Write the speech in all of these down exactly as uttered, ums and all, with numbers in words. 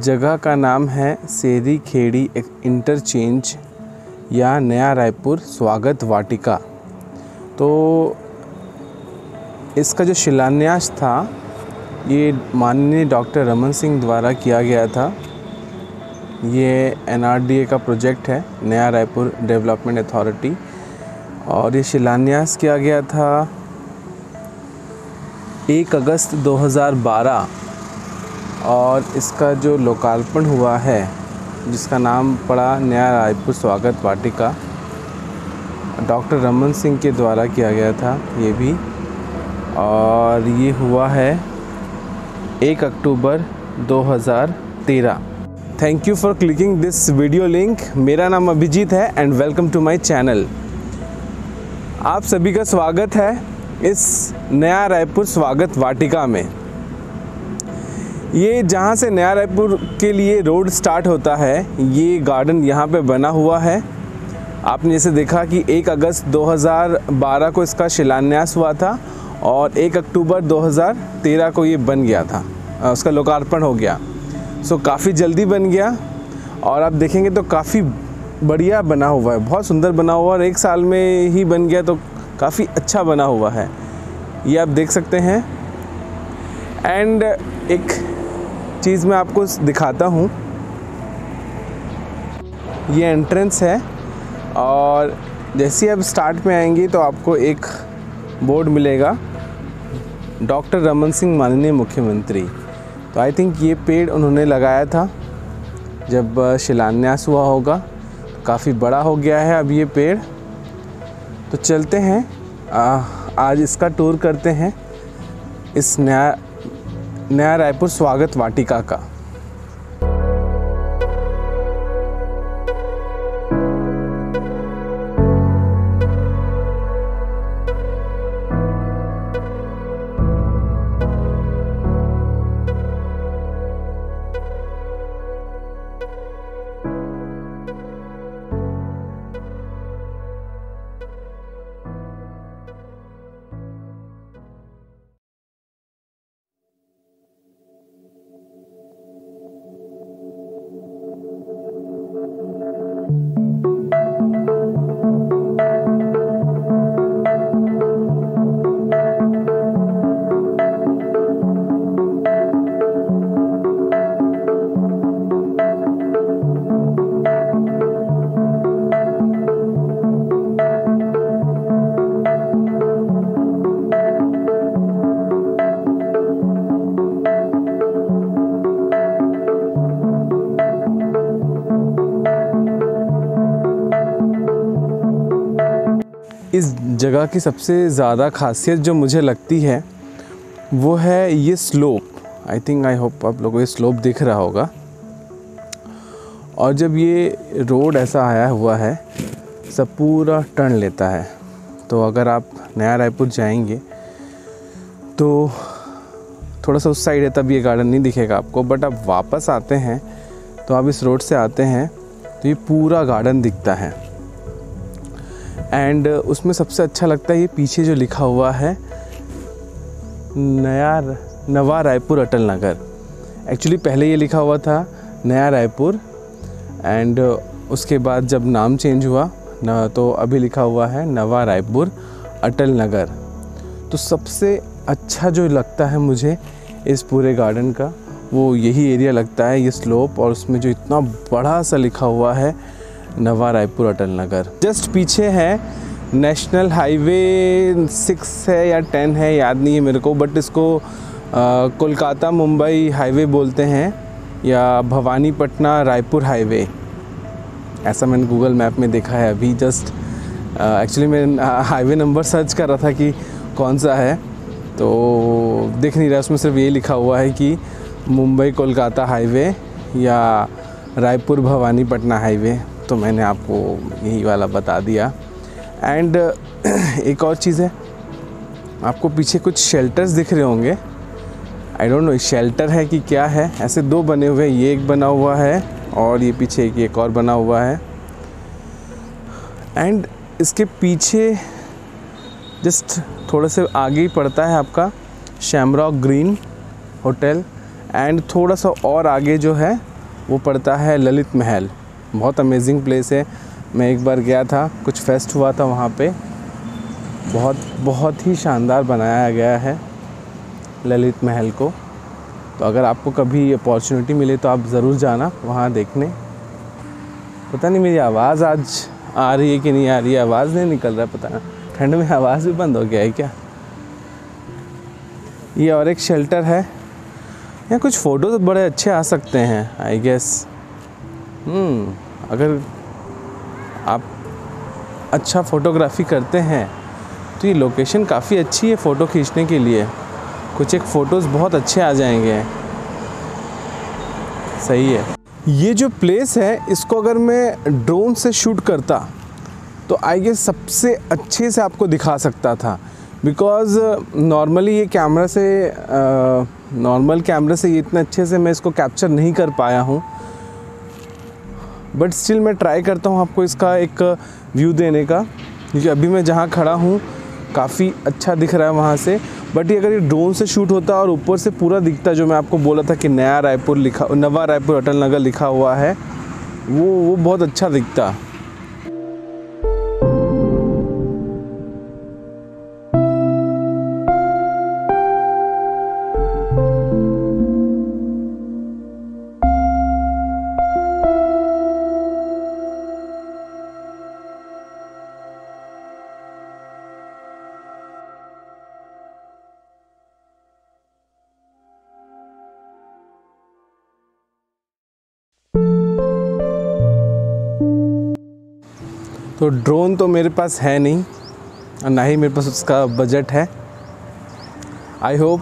जगह का नाम है सेरी खेड़ी इंटरचेंज या नया रायपुर स्वागत वाटिका। तो इसका जो शिलान्यास था ये माननीय डॉक्टर रमन सिंह द्वारा किया गया था। ये एन आर डी ए का प्रोजेक्ट है, नया रायपुर डेवलपमेंट अथॉरिटी, और ये शिलान्यास किया गया था एक अगस्त दो हज़ार बारह और इसका जो लोकार्पण हुआ है जिसका नाम पड़ा नया रायपुर स्वागत वाटिका, डॉक्टर रमन सिंह के द्वारा किया गया था ये भी, और ये हुआ है एक अक्टूबर दो हज़ार तेरह। Thank you for clicking this video link. मेरा नाम अभिजीत है and welcome to my channel. आप सभी का स्वागत है इस नया रायपुर स्वागत वाटिका में। ये जहाँ से नया रायपुर के लिए रोड स्टार्ट होता है, ये गार्डन यहाँ पे बना हुआ है। आपने जैसे देखा कि एक अगस्त दो हज़ार बारह को इसका शिलान्यास हुआ था और एक अक्टूबर दो हज़ार तेरह को ये बन गया था, उसका लोकार्पण हो गया। सो काफ़ी जल्दी बन गया और आप देखेंगे तो काफ़ी बढ़िया बना हुआ है, बहुत सुंदर बना हुआ, और एक साल में ही बन गया तो काफ़ी अच्छा बना हुआ है, ये आप देख सकते हैं। एंड एक चीज़ मैं आपको दिखाता हूँ, ये एंट्रेंस है और जैसे ही आप स्टार्ट में आएंगे तो आपको एक बोर्ड मिलेगा, डॉक्टर रमन सिंह माननीय मुख्यमंत्री। तो आई थिंक ये पेड़ उन्होंने लगाया था जब शिलान्यास हुआ होगा, काफ़ी बड़ा हो गया है अब ये पेड़। तो चलते हैं, आ, आज इसका टूर करते हैं, इस नया नया रायपुर स्वागत वाटिका का। इस जगह की सबसे ज़्यादा खासियत जो मुझे लगती है वो है ये slope. I think I hope आप लोगों को ये स्लोप दिख रहा होगा, और जब ये रोड ऐसा आया हुआ है सब पूरा टर्न लेता है। तो अगर आप नया रायपुर जाएंगे तो थोड़ा सा उस साइड है तब ये गार्डन नहीं दिखेगा आपको, बट आप वापस आते हैं तो आप इस रोड से आते हैं तो ये पूरा गार्डन दिखता है। एंड उसमें सबसे अच्छा लगता है ये पीछे जो लिखा हुआ है नया नवा रायपुर अटल नगर। एक्चुअली पहले ये लिखा हुआ था नया रायपुर, एंड उसके बाद जब नाम चेंज हुआ न तो अभी लिखा हुआ है नवा रायपुर अटल नगर। तो सबसे अच्छा जो लगता है मुझे इस पूरे गार्डन का वो यही एरिया लगता है, ये स्लोप, और उसमें जो इतना बड़ा सा लिखा हुआ है नवा रायपुर अटल नगर। जस्ट पीछे है नेशनल हाईवे सिक्स है या टेन है, याद नहीं है मेरे को, बट इसको कोलकाता मुंबई हाईवे बोलते हैं या भवानीपटना रायपुर हाईवे, ऐसा मैंने गूगल मैप में देखा है अभी जस्ट। एक्चुअली मैं हाईवे नंबर सर्च कर रहा था कि कौन सा है, तो दिख नहीं रहा, उसमें सिर्फ ये लिखा हुआ है कि मुंबई कोलकाता हाईवे या रायपुर भवानीपटना हाईवे, तो मैंने आपको यही वाला बता दिया। एंड एक और चीज़ है, आपको पीछे कुछ शेल्टर्स दिख रहे होंगे, आई डोंट नो शेल्टर है कि क्या है, ऐसे दो बने हुए हैं, ये एक बना हुआ है और ये पीछे एक, एक और बना हुआ है। एंड इसके पीछे जस्ट थोड़ा से आगे ही पड़ता है आपका शैमरॉक ग्रीन होटल, एंड थोड़ा सा और आगे जो है वो पड़ता है ललित महल। बहुत अमेजिंग प्लेस है। मैं एक बार गया था, कुछ फेस्ट हुआ था वहाँ पे। बहुत बहुत ही शानदार बनाया गया है ललित महल को। तो अगर आपको कभी अपॉर्चुनिटी मिले तो आप ज़रूर जाना वहाँ देखने। पता नहीं मेरी आवाज़ आज आ रही है कि नहीं आ रही है, आवाज़ नहीं निकल रहा, पता नहीं ठंड में आवाज़ भी बंद हो गया है क्या। ये और एक शेल्टर है। यहाँ कुछ फ़ोटो तो बड़े अच्छे आ सकते हैं आई गेस। हम्म अगर आप अच्छा फ़ोटोग्राफी करते हैं तो ये लोकेशन काफ़ी अच्छी है फ़ोटो खींचने के लिए। कुछ एक फ़ोटोज़ बहुत अच्छे आ जाएंगे। सही है। ये जो प्लेस है इसको अगर मैं ड्रोन से शूट करता तो आई गेस सबसे अच्छे से आपको दिखा सकता था, बिकॉज़ नॉर्मली ये कैमरा से नॉर्मल कैमरे से ये इतने अच्छे से मैं इसको कैप्चर नहीं कर पाया हूँ। बट स्टिल मैं ट्राई करता हूँ आपको इसका एक व्यू देने का, क्योंकि अभी मैं जहाँ खड़ा हूँ काफ़ी अच्छा दिख रहा है वहाँ से। बट ये अगर ये ड्रोन से शूट होता और ऊपर से पूरा दिखता, जो मैं आपको बोला था कि नया रायपुर लिखा, नवा रायपुर अटल नगर लिखा हुआ है, वो वो बहुत अच्छा दिखता। तो ड्रोन तो मेरे पास है नहीं और ना ही मेरे पास उसका बजट है। आई होप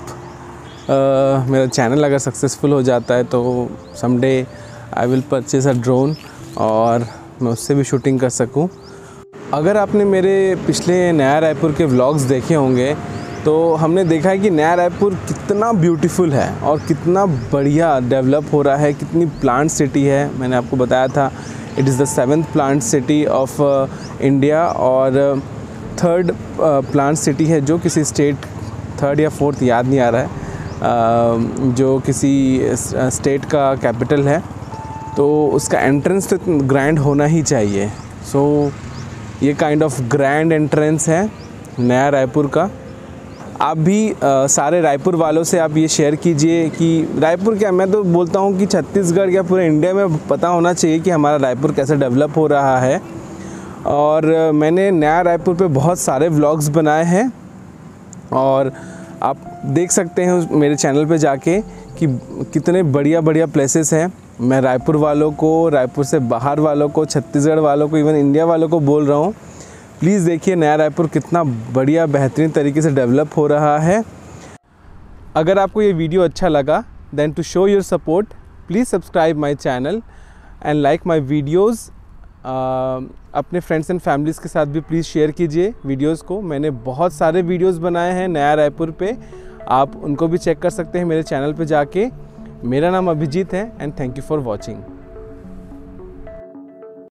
मेरा चैनल अगर सक्सेसफुल हो जाता है तो someday I will purchase a drone और मैं उससे भी शूटिंग कर सकूं। अगर आपने मेरे पिछले नया रायपुर के व्लॉग्स देखे होंगे तो हमने देखा है कि नया रायपुर कितना ब्यूटीफुल है और कितना बढ़िया डेवलप हो रहा है, कितनी प्लांट सिटी है। मैंने आपको बताया था it is the seventh planned city of India और थर्ड प्लांट सिटी है जो किसी स्टेट, थर्ड या फोर्थ याद नहीं आ रहा है, uh, जो किसी स्टेट का कैपिटल है। तो उसका एंट्रेंस तो ग्रैंड होना ही चाहिए। सो so, ये काइंड ऑफ ग्रैंड एंट्रेंस है नया रायपुर का। आप भी आ, सारे रायपुर वालों से आप ये शेयर कीजिए कि रायपुर क्या, मैं तो बोलता हूँ कि छत्तीसगढ़ या पूरे इंडिया में पता होना चाहिए कि हमारा रायपुर कैसे डेवलप हो रहा है। और मैंने नया रायपुर पे बहुत सारे व्लॉग्स बनाए हैं और आप देख सकते हैं मेरे चैनल पे जाके कि कितने बढ़िया बढ़िया प्लेसेस हैं। मैं रायपुर वालों को, रायपुर से बाहर वालों को, छत्तीसगढ़ वालों को, इवन इंडिया वालों को बोल रहा हूँ, प्लीज़ देखिए नया रायपुर कितना बढ़िया बेहतरीन तरीके से डेवलप हो रहा है। अगर आपको ये वीडियो अच्छा लगा then to show your support please subscribe my channel and like my videos. अपने फ्रेंड्स एंड फैमिलीज़ के साथ भी प्लीज़ शेयर कीजिए वीडियोस को। मैंने बहुत सारे वीडियोस बनाए हैं नया रायपुर पे, आप उनको भी चेक कर सकते हैं मेरे चैनल पे जाके। मेरा नाम अभिजीत है and thank you for watching.